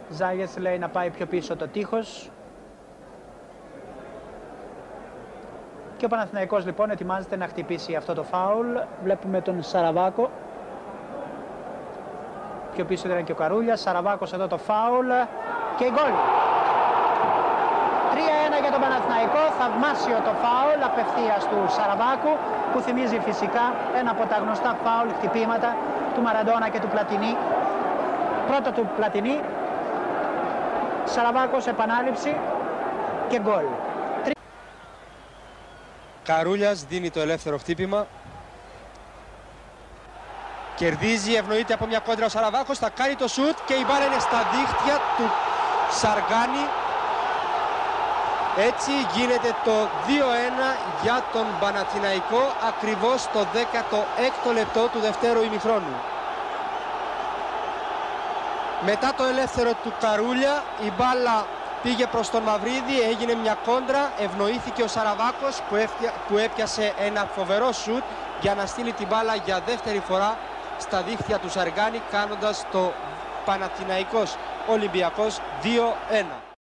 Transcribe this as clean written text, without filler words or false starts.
Ζάγες λέει να πάει πιο πίσω το τείχος. Και ο Παναθηναϊκός λοιπόν ετοιμάζεται να χτυπήσει αυτό το φάουλ. Βλέπουμε τον Σαραβάκο. Πιο πίσω ήταν και ο Καρούλιας. Σαραβάκος εδώ το φάουλ και γκολ. 3-1 για τον Παναθηναϊκό. Θαυμάσιο το φάουλ απευθείας του Σαραβάκου, που θυμίζει φυσικά ένα από τα γνωστά φάουλ χτυπήματα του Μαραντόνα και του Πλατινί. Πρώτο του Πλατινί, Σαραβάκος επανάληψη και γκολ. Καρούλιας δίνει το ελεύθερο χτύπημα. Κερδίζει, ευνοείται από μια κόντρα ο Σαραβάκος, θα κάνει το σουτ και η μπάλα είναι στα δίχτυα του Σαργάνη. Έτσι γίνεται το 2-1 για τον Παναθηναϊκό, ακριβώς το 16ο λεπτό του δευτέρου ημιχρόνου. Μετά το ελεύθερο του Καρούλια, η μπάλα πήγε προς τον Μαυρίδη, έγινε μια κόντρα, ευνοήθηκε ο Σαραβάκος που έπιασε ένα φοβερό σουτ για να στείλει την μπάλα για δεύτερη φορά στα δίχτυα του Σαργάνη, κάνοντας το Παναθηναϊκός Ολυμπιακός 2-1.